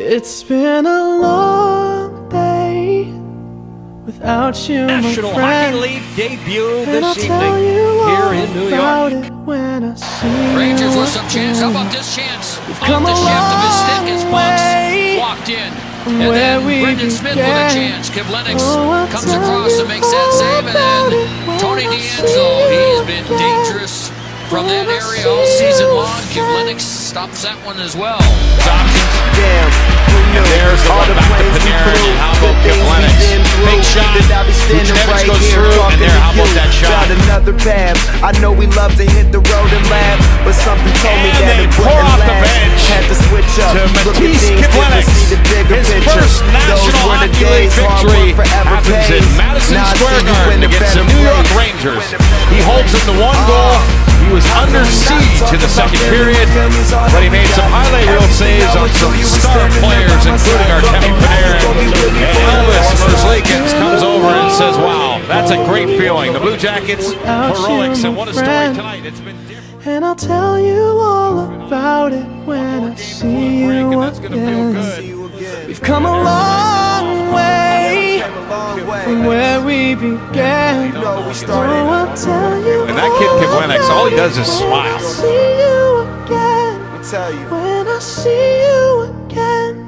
It's been a long day without you, National my friend. Hockey League debut and this evening here in New York. When I see Rangers you with some chance. How again. about this chance? We've Off come the a shaft of his stick is long Bucks. way Walked in. from And where then we Brendan Smith with a began. chance. Kim Lennox I'll comes tell across you and makes that all save. And about then it when Tony I DeAngelo. see He's you been again. dangerous from that When I area see all season you long. Kim again. Lennox stops that one as well. Damn, And there's the all one the back to plays we Panarin. flew, And how good about Kim things we Lennox? been through. Big shot. That I'll be standing Buchnevich right goes here through, and talking there, to how about you that shot? about another path. I know we love to hit the road and laugh, but something told me And that they it pour wouldn't off the last. bench Had to switch up, to look at Matisse things different, Kivlenieks. see the bigger His picture. first Those National were the Hockey League days, hard victory work forever happens pays. in Madison Now I see Square you Garden in a against the better New York place. Rangers. He holds them to one goal. He was under siege in the second period, but he made some highlight reel saves on some star players, including our Kenny Panarin. And Elvis Merzlikins comes over and says, wow, that's a great feeling. The Blue Jackets, heroics, and what a story tonight. It's been different. And I'll tell you all about it when I see you And that's going to feel again. good. We've come a long way from where we began. So I'll tell you And that kid Kivlenieks, all he does is smile. when I see you again. Tell you. When I see you again.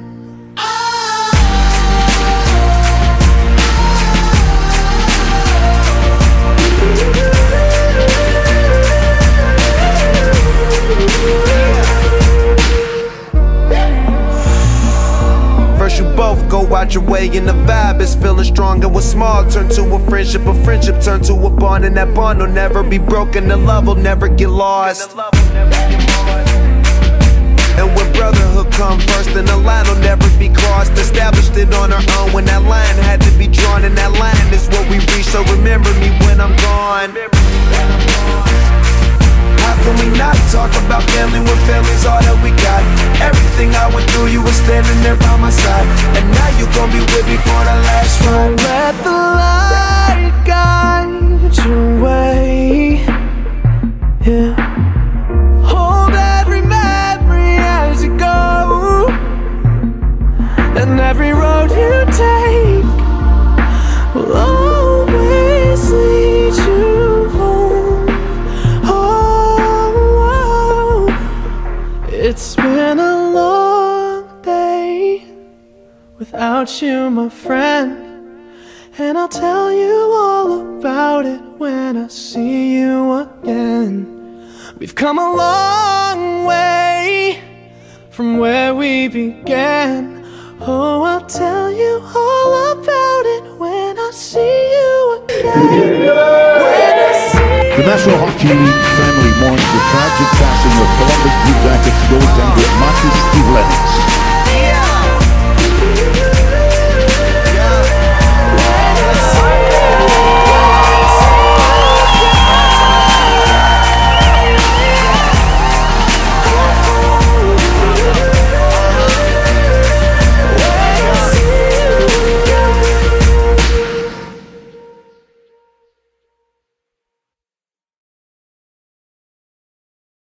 First you both go out your way and the vibe is feeling strong. And what's small turn to a friendship turn to a bond. And that bond will never be broken, the love will never get lost. And when brotherhood come first, then the line will never be crossed. Established it on our own when that line had to be drawn. And that line is what we reach, so remember me when I'm gone. How can we not talk about family when family's all that we got? Everything I went through, you were standing there by my side. And now you gon' be with me for the last ride. Let the light guide your way. Yeah. Hold every memory as you go, and every road you take will always lead you home. Oh, it's been a long day without you, my friend. And I'll tell you all about it when I see you again. We've come a long way from where we began. Oh, I'll tell you all about it when I see you again. When I see The National Hockey League family mourns the tragic passing of Columbus Blue Jackets goaltender Matisse Kivlenieks.